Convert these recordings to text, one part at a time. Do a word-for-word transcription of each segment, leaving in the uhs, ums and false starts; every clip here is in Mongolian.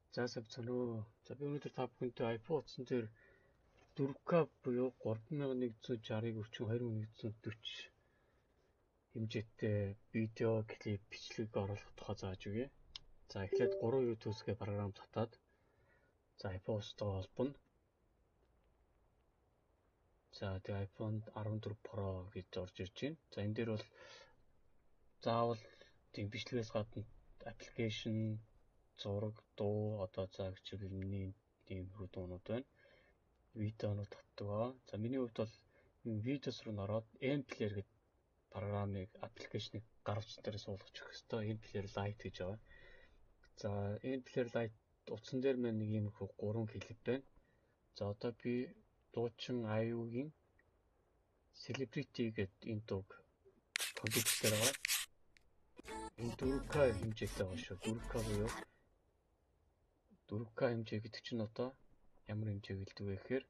За савцанөө. За би өнөөдөр та бүхэнтэй iPhone утсан дээр four K буюу three thousand one hundred sixty-ыг өрчин two thousand one hundred forty хэмжээтэй видео клип бичлэг оруулах тухай зааж өгье. За эхлээд three YouTube-гээ програм татаад за iPhone устгаа холбоно. За тэгээ iPhone fourteen Pro гэж орж ирж байна. За энэ дээр бол заавал тийм бичлэгээс гадна application, зураг, дуу, одоо за хичээлний тийм хүү дуунууд байна. Видеонууд татдаг байгаа. За миний хувьд бол видеос руу ороод M-Player гэдэг програмыг, аппликейшнийг гаргаж дээр суулгаж өгөх хэрэгтэй. M-Player Lite гэж байгаа. За M-Player Lite утсан дээр маань нэг юм хөө гурван клип байна. За одоо би дуучин аюугийн Celebrity гэдэг энэ дууг компьютер дээр байгаа. Энэ four K хэмжээтэй байгаа шүү. four K буюу four K хэмжээ гэдэг чинь одоо ямар хэмжээ гэлдэг вэ гэхээр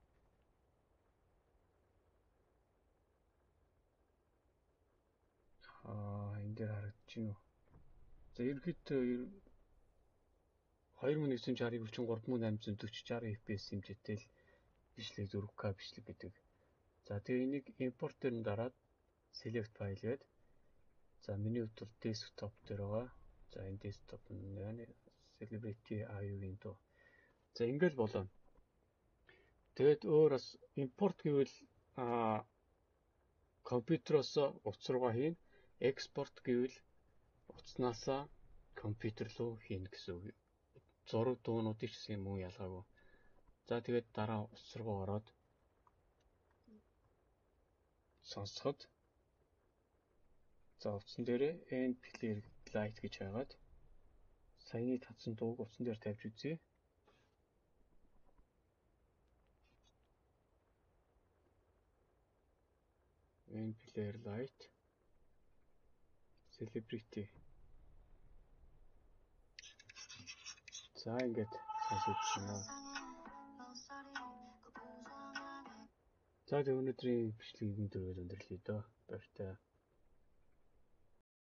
аа энэ дээр харагдаж байна уу? За ерөнхийдөө two thousand one hundred sixty-ыг өрчин three thousand eight hundred forty sixty эф пи эс хэмжээтэй л бичлэг four K бичлэг гэдэг. За тэгээ энийг импорт дээр нь дараад select file гээд за миний хувьд бол desktop дээр байгаа. За энэ desktop нь яа Celebrity аюугийн дуу. За ингээл болоо. Тэгээд өөр бас импорт гэвэл аа компьютероос утас руугаа хийн, экспорт гэвэл утаснасаа компьютер руу хийн гэсэн үг. Зураг дуунуудыг ч гэсэн мөн ялгаагүй. За тэгээд дараа утас руу ороод сонсоход за утсан дээрээ M-Player Lite гэж хайгаад саяны татсан дууг утсан дээр тавьж үзье. M-Player Lite Celebrity. За ингээд сонсож байна. За тэгээ өнөөдрийн бичлэгийг энэ дөрөөр өндөрлөе дөө. Баяртай.